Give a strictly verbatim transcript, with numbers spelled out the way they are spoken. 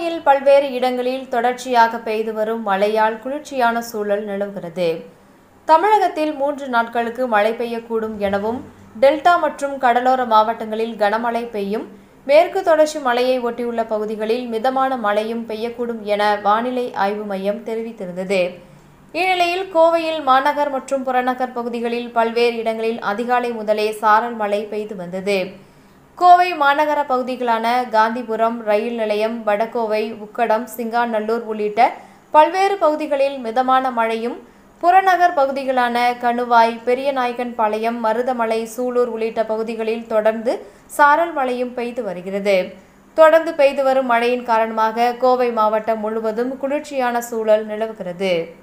கோவையில் பல்வேறு இடங்களில் தொடர்ச்சியாக பெய்து வரும் மழையால் குளிர்ச்சியான சூழல் நிலவுகிறது. தமிழகத்தில் மூன்று நாட்களுக்கு மழை பெய்யக்கூடும் எனவும், டெல்டா மற்றும் கடலோர மாவட்டங்களில் கனமழை பெய்யும், மேற்கு தொடர்ச்சி மலையை ஒட்டியுள்ள பகுதிகளில் மிதமான மழையும் பெய்யக்கூடும் என வானிலை ஆய்வு மையம் தெரிவித்திருந்தது. இந்நிலையில் கோவையில் மாநகர் மற்றும் புறநகர் பகுதிகளில் பல்வேறு இடங்களில் அதிகாலை முதலே சாரல் மழை பெய்து வந்தது. கோவை மாநகர பகுதிகளான காந்திபுரம், ரயில் நிலையம், வடகோவை, உக்கடம், சிங்காநல்லூர் உள்ளிட்ட பல்வேறு பகுதிகளில் மிதமான மழையும், புறநகர் பகுதிகளான கணுவாய், பெரியநாயக்கன்பாளையம், மருதமலை, சூலூர் உள்ளிட்ட பகுதிகளில் தொடர்ந்து சாரல் மழையும் பெய்து வருகிறது. தொடர்ந்து பெய்து வரும் மழையின் காரணமாக கோவை மாவட்டம் முழுவதும் குளிர்ச்சியான சூழல் நிலவுகிறது.